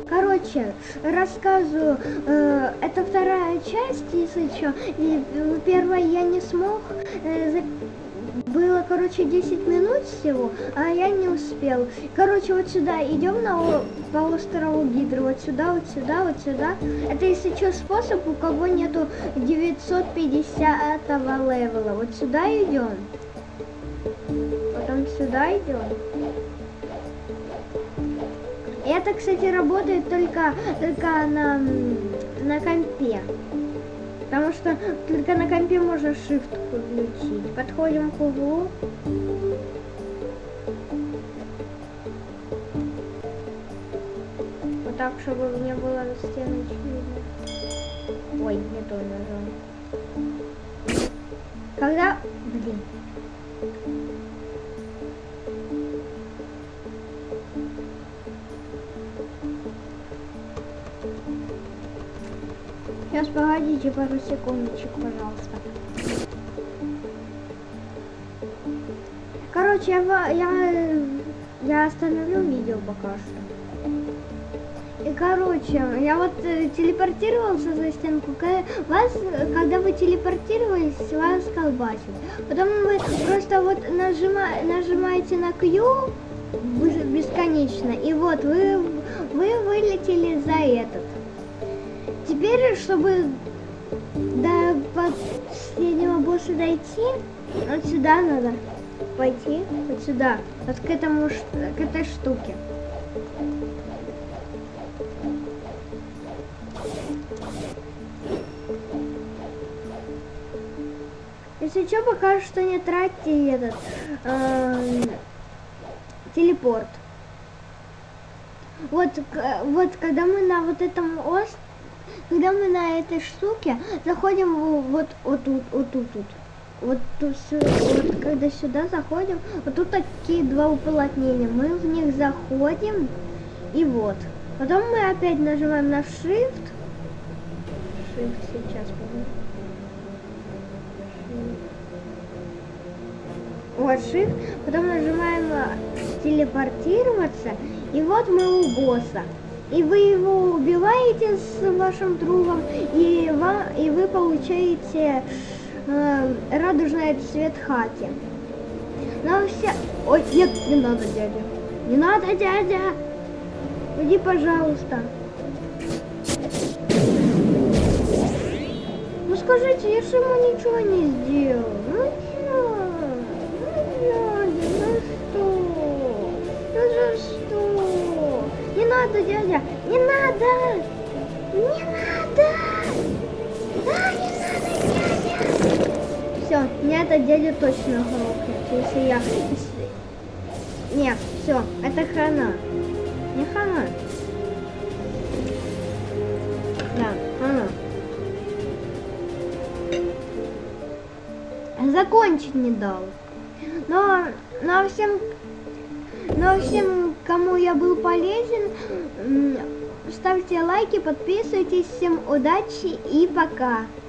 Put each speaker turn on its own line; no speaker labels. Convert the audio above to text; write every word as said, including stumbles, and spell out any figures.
Короче, рассказываю, э, это вторая часть, если что. И в первой я не смог, э, за... было, короче, десять минут всего, а я не успел. Короче, вот сюда идем на по острову Гидро, вот сюда, вот сюда, вот сюда. Это, если что, способ, у кого нету девятьсот пятидесятого левела. Вот сюда идем, потом сюда идем. Это, кстати, работает только, только на, на компе. Потому что только на компе можно shift включить. Подходим к углу. Вот так, чтобы не было стеночки видно. Ой, не то нажал. Когда... Блин. Сейчас погодите пару секундочек, пожалуйста. Короче, я, я, я остановлю видео пока что. И короче, я вот телепортировался за стенку. Вас, когда вы телепортировались, вас колбасит. Потом вы просто вот нажима, нажимаете на Q бесконечно. И вот вы, вы вылетели за этот. Теперь, чтобы до последнего босса дойти, вот сюда надо пойти, вот сюда, вот к этому, к этой штуке. Если что, пока что не тратьте этот э, телепорт. Вот, вот когда мы на вот этом острове, когда мы на этой штуке заходим вот, вот тут, вот тут, тут. Вот тут, вот когда сюда заходим, вот тут такие два уплотнения. Мы в них заходим, и вот. Потом мы опять нажимаем на Shift. Shift сейчас, по-моему. Вот Shift. Потом нажимаем телепортироваться, и вот мы у босса. И вы его убиваете с вашим другом, и, вам, и вы получаете э, радужный цвет хаки. Но все... Ой, нет, не надо, дядя. Не надо, дядя. Уйди, пожалуйста. Ну скажите, я же ему ничего не сделал. Ну чё? Ну дядя, ну что? Ну за что? Не надо, дядя, не надо! Не надо! Да, не надо, дядя! Все, меня этот дядя точно грохнет, если я... Если... Нет, все, это хана. Не хана. Да, хана. Закончить не дал. Но, но всем... Но всем, кому я был полезен, ставьте лайки, подписывайтесь. Всем удачи и пока.